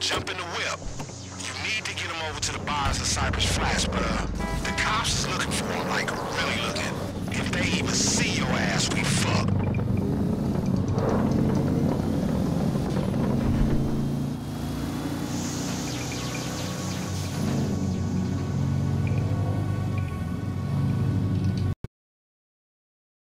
Jump in the whip. You need to get him over to the bars of Cypress Flats, but the cops is looking for him, like really looking. If they even see your ass, we